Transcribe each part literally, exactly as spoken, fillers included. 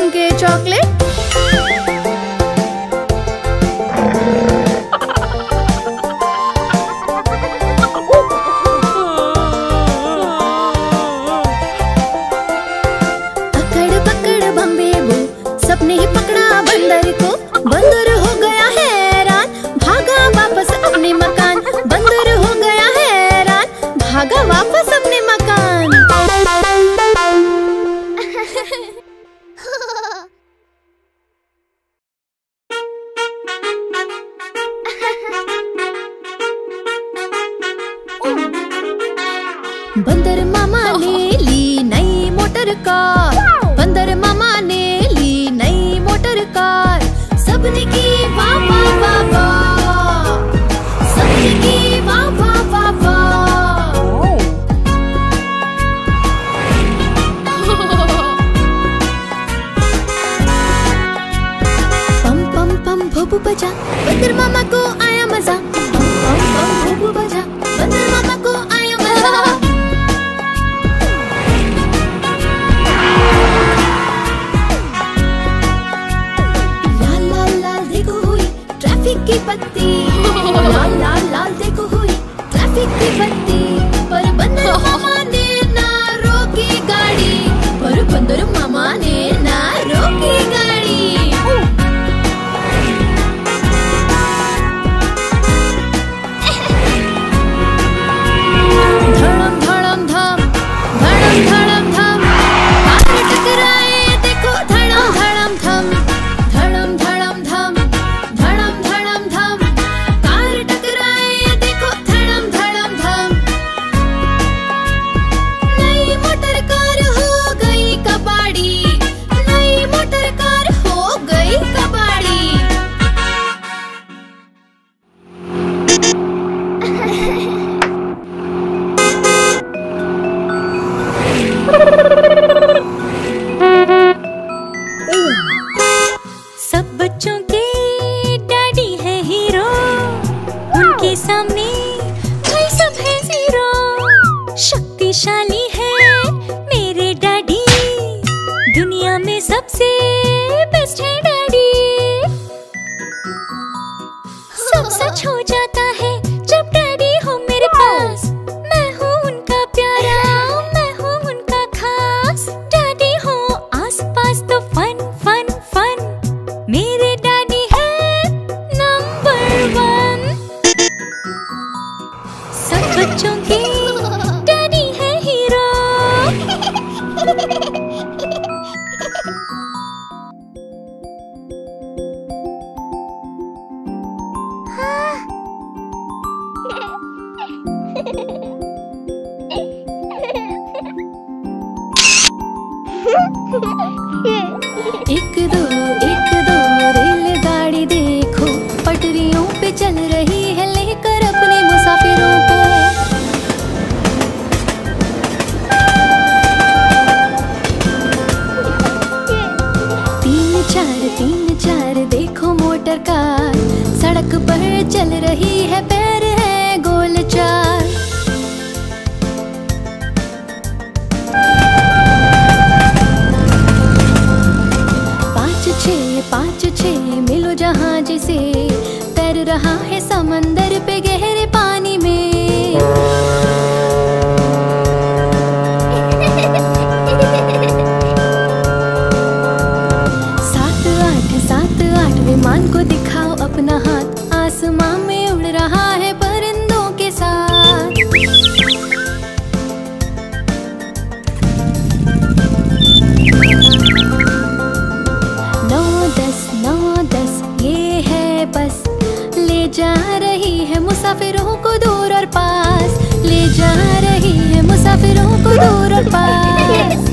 के चॉकलेट। अकड़ पकड़ बम्बेबू, सबने ही पकड़ा बंदर को। बंदर हो गया हैरान, भागा वापस अपने मकान। बंदर हो गया हैरान, भागा वापस अपने मकान। बंदर मामा ने ली नई मोटर कार। बंदर मामा ने ली नई मोटर कार। सबने की वाह वाह वाह वाह, सबने की वाह वाह वाह वाह। पम पम पम भोपू बजा, बंदर मामा को आया मजा। पम पम पम भोपू बजा, बंदर मामा को आया मजा। ट्रैफिक की बत्ती, लाल लाल लाल देखो हुई ट्रैफिक की बत्ती। पर बंदर मामा ने ना रोकी गाड़ी, पर बंदर मामा ने ना रोकी गाड़ी। धड़म धड़म धम, धड़म धड़म धम, कार टकराए देखो धड़म धड़म धम। धड़म धड़म धम, धड़म धड़म धम, कार टकराए देखो धड़म धड़म धम। नई मोटर कार हो गई कबाड़ी, नई मोटर कार हो गई कबाड़ी। सब बच्चों के डैडी है हीरो, उनके सामने कोई सब है जीरो। शक्तिशाली है मेरे डैडी, दुनिया में सबसे बेस्ट है डैडी। सब सच हो जाता है जब डैडी हो मेरे पास। मैं हूँ उनका प्यारा, मैं हूँ उनका खास। डैडी हो आस पास तो फन फन फन, मेरे डैडी है नंबर वन। सब बच्चों के डैडी है हीरो। एक दो एक दो रेलगाड़ी देखो, पटरियों पे चल रही है लेकर अपने मुसाफिरों को। तीन चार तीन चार देखो मोटर कार, सड़क पर चल रही है पैर है गोल चार। पाँच छः मिलो जहाज से, तैर रहा है समंदर पे गहरे पानी में। सात आठ सात आठ विमान को दिखाओ अपना हाथ, आसमां में उड़ रहा है परिंदों के साथ। बस ले जा रही है मुसाफिरों को दूर और पास, ले जा रही है मुसाफिरों को दूर और पास।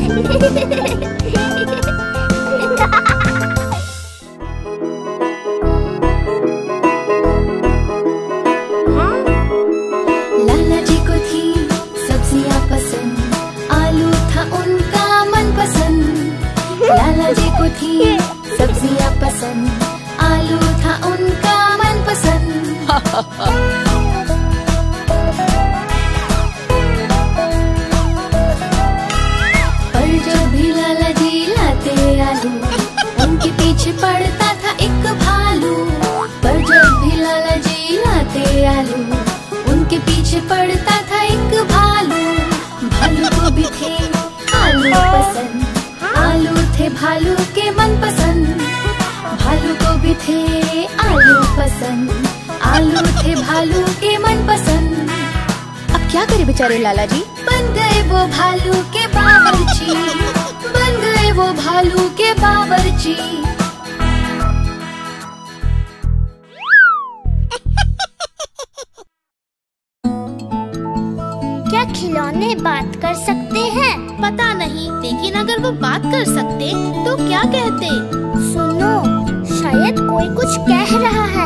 लाला जी को थी सब्जियां पसंद, आलू था उनका मनपसंद। लाला जी को थी सब्जियां पसंद, आलू था उनका मनपसंद। पर जब भी लाला जी लाते आलू, पीछे पड़ता था एक भालू, पर जब भी लाला जी लाते आलू, उनके पीछे पड़ता था एक भालू। भालू को भी थे आलू पसंद, आलू थे भालू के मनपसंद। भालू को भी थे आलू पसंद, आलू थे भालू के मनपसंद। अब क्या करे बेचारे लाला जी? बन गए वो भालू के बावर्ची, बन गए वो भालू के बावर्ची। क्या खिलौने बात कर सकते हैं? पता नहीं, लेकिन अगर वो बात कर सकते तो क्या कहते? सुनो, शायद कोई कुछ कह रहा है।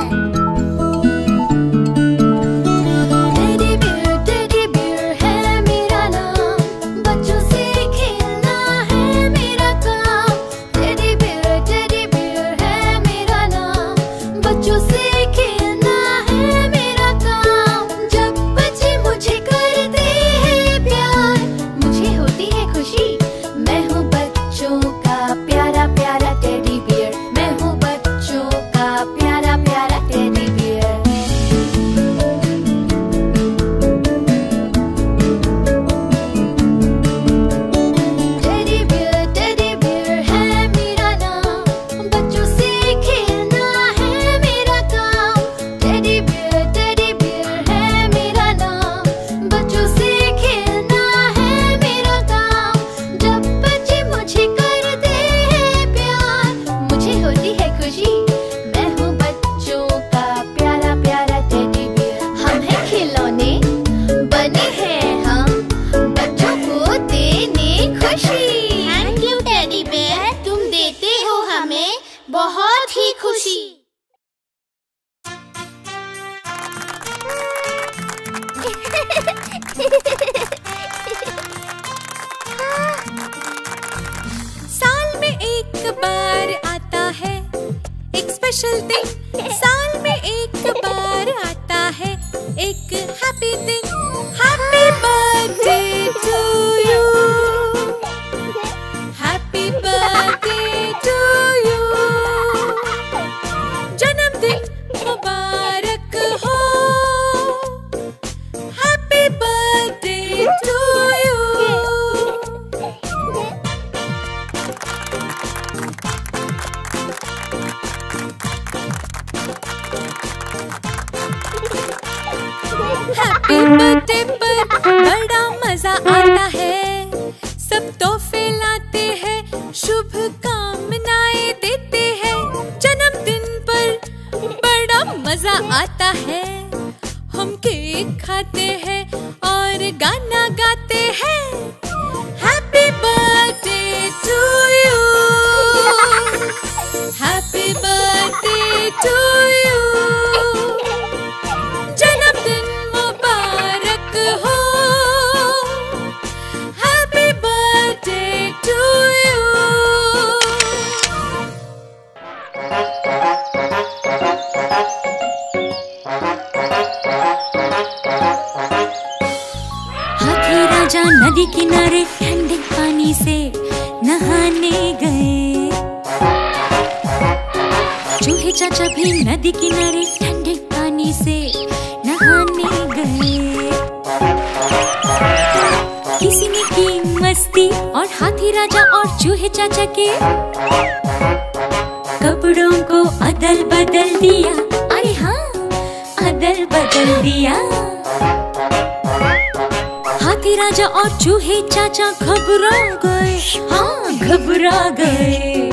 बहुत ही खुशी। साल में एक बार आता है एक स्पेशल दिन, साल में एक बार आता है एक हैप्पी दिन। Happy birthday to you, happy birthday to you, जन्मदिन मुबारक हो, happy birthday to you. Happy birthday पर बड़ा मजा आता है, सब तोहफे लाते हैं, शुभ कामनाएं देते हैं। जन्मदिन पर बड़ा मजा आता है, हम केक खाते हैं और गाना गाते हैं। Happy birthday to you, happy birthday to you, जन्मदिन मुबारक हो, हैप्पी बर्थडे टू यू। हाथी राजा नदी किनारे ठंडे पानी से नहाने गए, चूहे चाचा भी नदी किनारे ठंडे पानी से नहाने गए। किसी ने की मस्ती और हाथी राजा और चूहे चाचा के कपड़ों को अदल बदल दिया। अरे हाँ, अदल बदल दिया। हाथी राजा और चूहे चाचा घबरा गए, हाँ घबरा गए।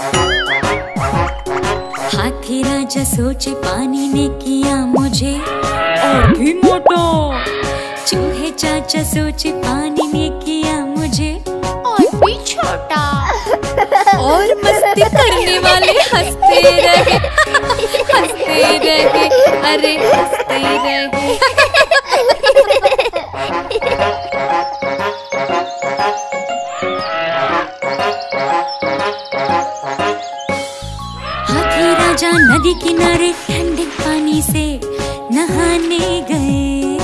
हाथी राजा सोचे पानी ने किया मुझे और भी मोटा, चूहे चाचा सोचे पानी ने किया मुझे और भी छोटा। और मस्ती करने वाले हंसते रहे, हंसते रहे, अरे हंसते रहे। हाथी राजा नदी किनारे ठंडे पानी से नहाने गए,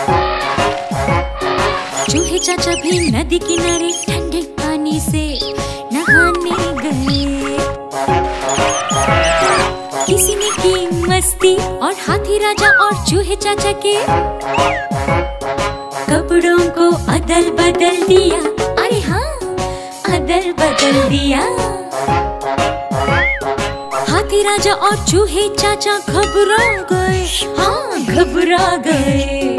चूहे चाचा भी नदी किनारे ठंडे पानी से नहाने गए। और हाथी राजा और चूहे चाचा के कपड़ों को अदल बदल दिया। अरे हाँ, अदल बदल दिया। हाथी राजा और चूहे चाचा घबरा गए। हाँ, घबरा गए।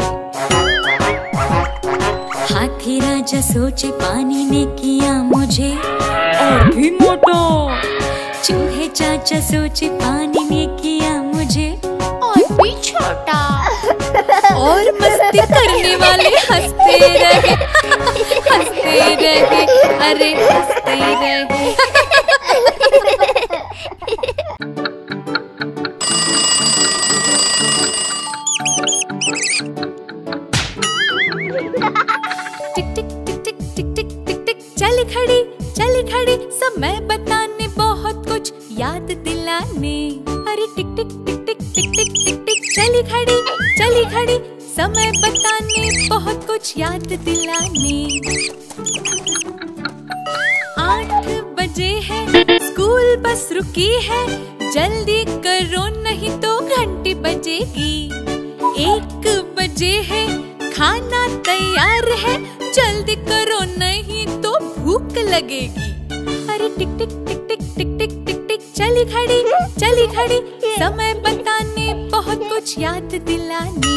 हाथी राजा सोचे पानी ने किया मुझे और भी मोटा। चूहे चाचा सोचे पानी ने किया मुझे और भी छोटा। और मस्ती करने वाले हंसते रहे, हंसते रहे, अरे हंसते रहे। टिक टिक टिक टिक टिक टिक टिक टिक चली खड़ी, चली खड़ी, समय बताने बहुत कुछ याद दिलाने। अरे टिक टिक टिक टिक टिक टिक टिक टिक चली खड़ी, चली खड़ी, समय बताने बहुत कुछ याद दिलाने। आठ बजे है, स्कूल बस रुकी है, जल्दी करो नहीं तो घंटी बजेगी। एक बजे है, खाना तैयार है, जल्दी करो नहीं तो भूख लगेगी। अरे टिक टिक टिक टिक टिक टिक टिक टिक चली खड़ी, चली खड़ी, समय बताने बहुत कुछ याद दिलाने।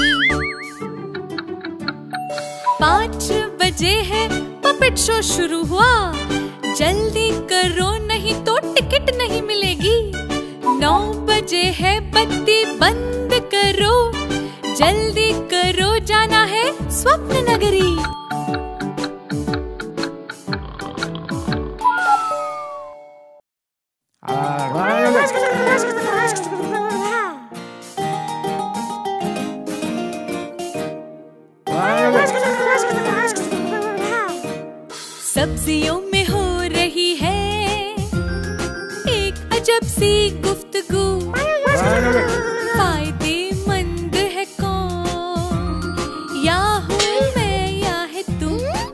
पाँच बजे है, पपेट शो शुरू हुआ, जल्दी करो नहीं तो टिकट नहीं मिलेगी। नौ बजे है, बत्ती बंद करो, जल्दी करो जाना है स्वप्न नगरी। सब्जियों में हो रही है एक अजब सी गुफ्तगू। फायदेमंद है कौन, या हूँ मैं या है तू।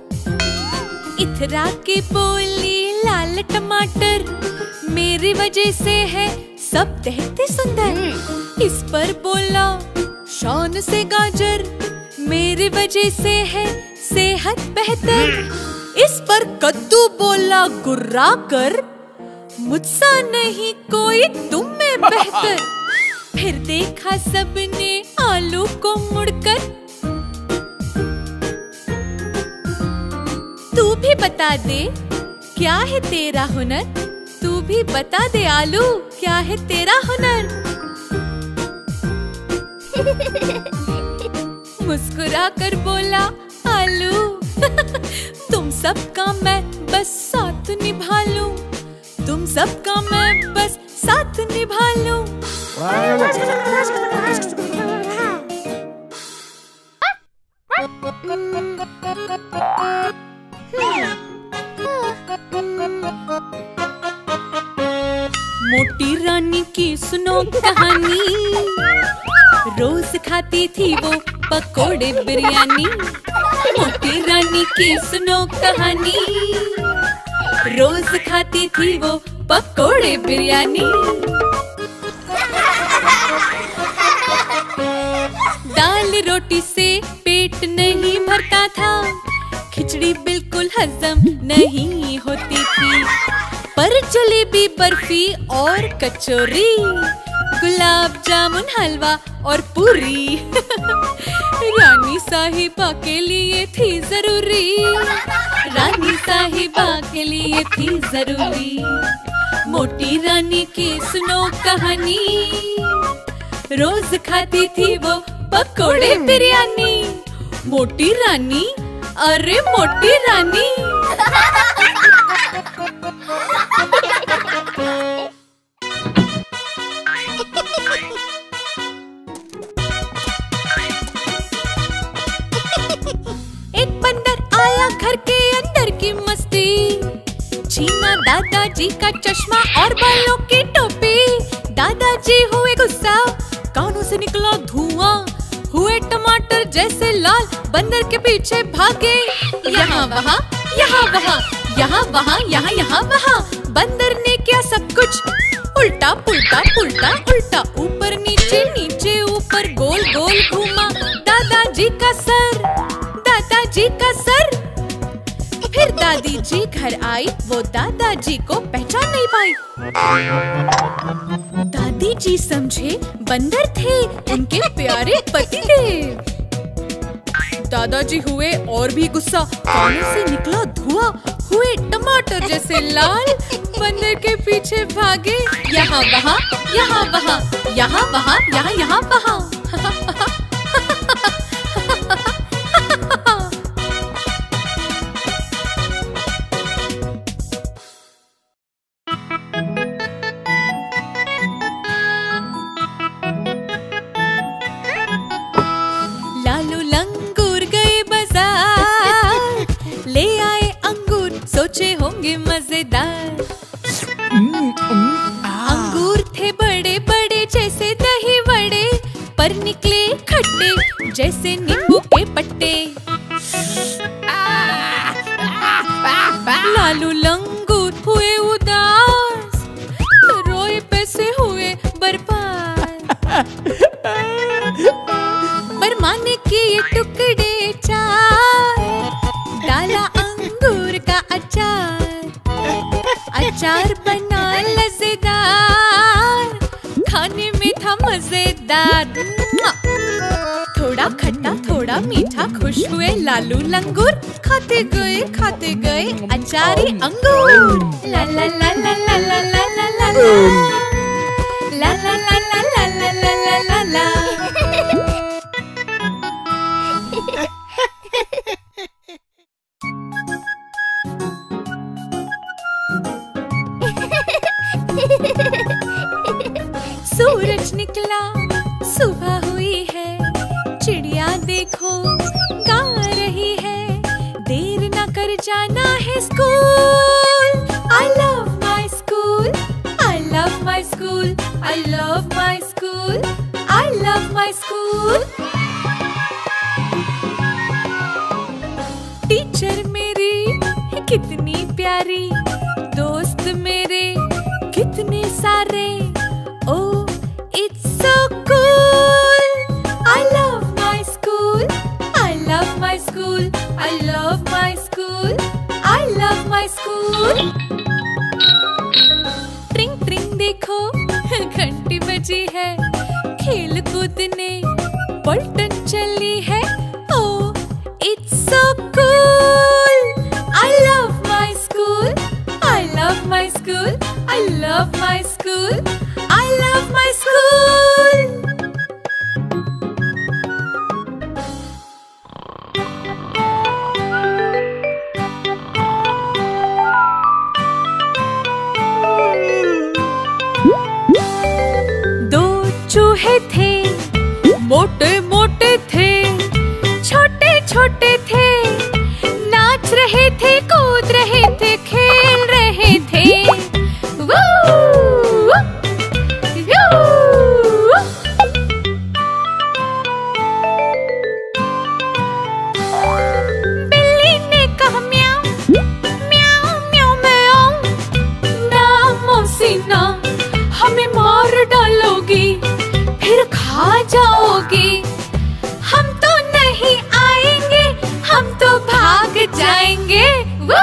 इथरा की बोली लाल टमाटर, मेरी वजह से है सब देखते सुंदर। इस पर बोला शान से गाजर, मेरी वजह से है सेहत बेहतर। इस पर कद्दू बोला गुर्रा कर, मुझसा नहीं कोई तुम में बेहतर। फिर देखा सबने आलू को मुड़कर, तू भी बता दे क्या है तेरा हुनर। तू भी बता दे आलू क्या है तेरा हुनर। मुस्कुरा कर बोला आलू, तुम सबका मैं बस साथ निभा लूं। तुम सबका मैं बस साथ निभा लूं। मोटी रानी की सुनो कहानी, रोज खाती थी वो पकोड़े बिरयानी। मोटी रानी की सुनो कहानी, रोज खाती थी वो पकोड़े बिरयानी। दाल रोटी से पेट नहीं भरता था, खिचड़ी बिल्कुल हजम नहीं होती थी। पर जलेबी बर्फी और कचौरी, गुलाब जामुन हलवा और पूरी रानी साहिबा के लिए थी जरूरी। रानी साहिबा के लिए थी जरूरी। मोटी रानी की सुनो कहानी, रोज खाती थी वो पकोड़े बिरयानी। मोटी रानी, अरे मोटी रानी। एक बंदर आया घर के अंदर की मस्ती, छीना दादाजी का चश्मा और बालों की टोपी। दादाजी हुए गुस्सा, कानों से निकला धुआं, हुए टमाटर जैसे लाल, बंदर के पीछे भागे। यहाँ वहाँ, यहाँ वहाँ, यहाँ वहाँ, यहाँ यहाँ वहाँ। बंदर ने किया सब कुछ, उल्टा पुल्टा पुल्टा उल्टा, ऊपर नीचे नीचे ऊपर। गोल घूमा दादाजी का सर, दादाजी का सर। फिर दादी जी घर आई, वो दादाजी को पहचान नहीं पाई। दादी जी समझे बंदर थे उनके प्यारे पतिदेव। दादाजी हुए और भी गुस्सा, कानों से निकला धुआं, हुए टमाटर जैसे लाल। बंदर के पीछे भागे, यहाँ वहाँ यहाँ वहाँ, यहाँ वहाँ यहाँ यहाँ वहाँ। लालू लंगूर गए बाजार, ले आए अंगूर, सोचे होंगे मजेदार। अंगूर थे बड़े बड़े जैसे दही वड़े, पर निकले खट्टे जैसे नींबू के पट्टे। लालू लंगूर हुए उदास, रोए पैसे हुए बर्बाद। बरमाने किए टुकड़े चार, डाला अंगूर का अचार। अचार बना लज़ेदार, खाने में था मजेदार। थोड़ा खट्टा थोड़ा मीठा, खुश हुए लालू लंगूर। खाते गए खाते गए अचारी अंगूर। ला ला ला ला ला ला ला ला ला ला ला ला ला ला ला ला ला। सूरज निकला, सुबह हुई है, चिड़िया देखो गा रही है। देर ना कर जाना है school. I love my school, I love my school, I love my school, I love my school। Teacher मेरी कितनी प्यारी, दोस्त मेरे कितने सारे। Oh, it's so cool. I love my school, I love my school, I love my school, I love my school। ट्रिंग ट्रिंग देखो घंटी बजी है, खेल कूदने पलटन चली है। Oh, it's so cool. I love my school, I love my school, I love my school, I love my school। दो चूहे थे, मोटे मोटे थे, छोटे छोटे थे, नाच रहे थे, कूद रहे थे, खेल रहे थे। बिल्ली ने कहा म्याऊं म्याऊं म्याऊं म्याऊं, ना मौसीना हमें मार डालोगी, फिर खा जाओगी। हम तो नहीं आएंगे, हम तो भाग जाएंगे। वो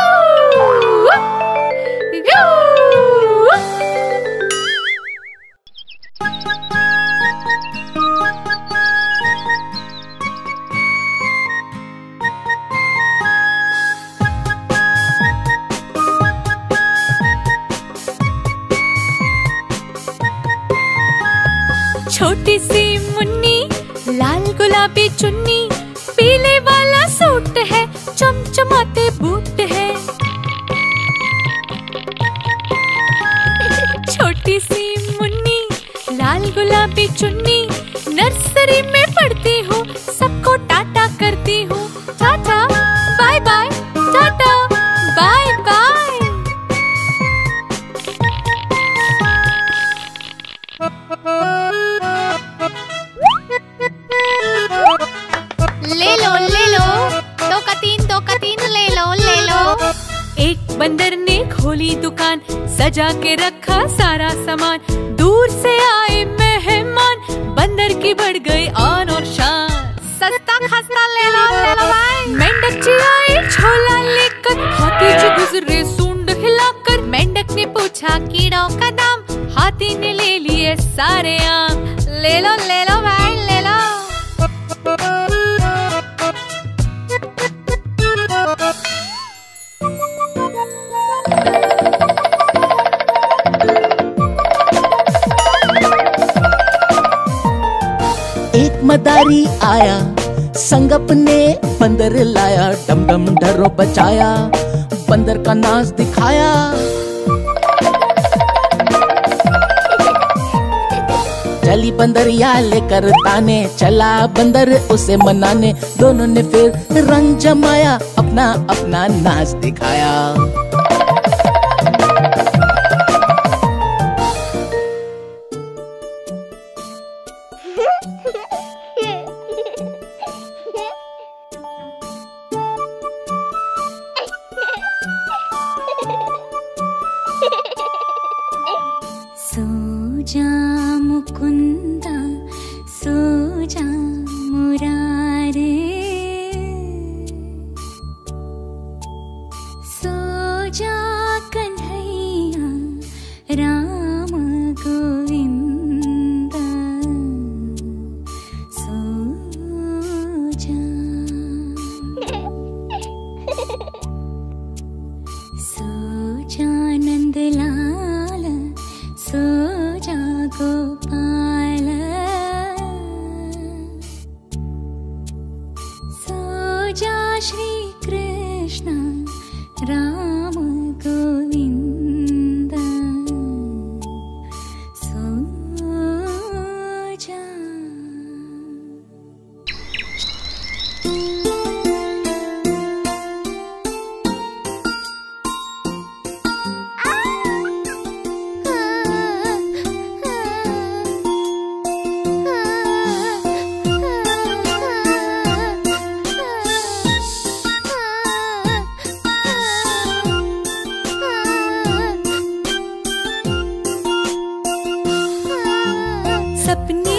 छोटी सी मुन्नी, लाल गुलाबी चुन्नी, पीले वाला सूट है, चमचमाते बूट है। छोटी सी मुन्नी, लाल गुलाबी चुन्नी, नर्सरी में पढ़ती हूँ, सबको टाटा करती हूँ। Tata bye bye, tata bye bye. ले लो ले लो, दो का तीन दो का तीन, ले लो ले लो। एक बंदर ने खोली दुकान, सजा के रखा सारा सामान। दूर से आए मेहमान, बंदर की बढ़ गई आन और शान। सस्ता खस्ता ले लो ले लो भाई। मेंढक जी आए झोला लेकर, हाथी जी गुजरे सूंड हिलाकर। मेंढक ने पूछा कीड़ों का दाम, हाथी ने ले लिए सारे आम। ले लो ले लो भाई ले लो। एक मदारी आया, संग अपने बंदर लाया। डम डम डरो बचाया, बंदर का नाच दिखाया। चली बंदरिया लेकर ताने, चला बंदर उसे मनाने। दोनों ने फिर रंग जमाया, अपना अपना नाच दिखाया। सो जा मुकुंदा, सो जा मुरारे, सो जा कन्हैया राम गोविंदा, सो जा। सो जा नंदलाल, सो जा गोपाल, सो जा श्री कृष्ण राम गोविंद, सो जा। सपने